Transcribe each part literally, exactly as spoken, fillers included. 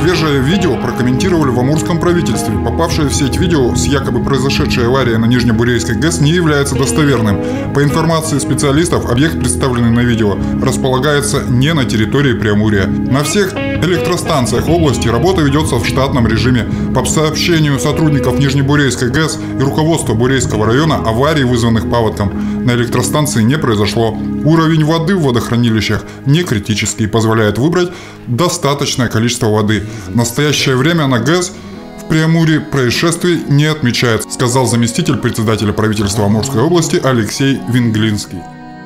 Свежее видео прокомментировали в амурском правительстве. Попавшее в сеть видео с якобы произошедшей аварией на Нижнебурейской ГЭС не является достоверным. По информации специалистов, объект, представленный на видео, располагается не на территории Преамурья. На всех электростанциях области работа ведется в штатном режиме. По сообщению сотрудников Нижнебурейской ГЭС и руководства Бурейского района, аварий, вызванных паводком, на электростанции не произошло. Уровень воды в водохранилищах не критический, позволяет выбрать достаточное количество воды. В настоящее время на ГЭС в Преамурье происшествий не отмечается, сказал заместитель председателя правительства Амурской области Алексей Винглинский.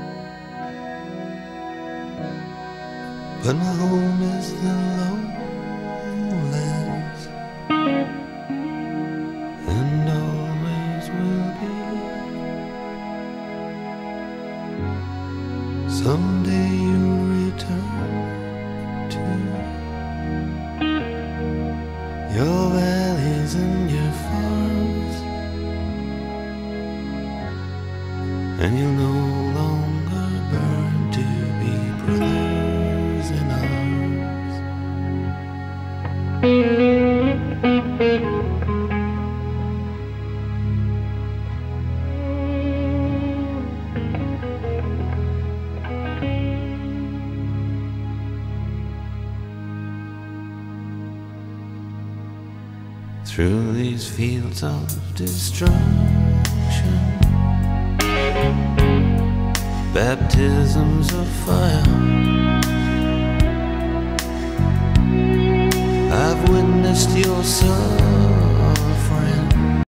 Someday you'll return to your valleys and your farms, and you'll no longer burn to be brothers in arms. Through these fields of destruction, baptisms of fire, I've witnessed your suffering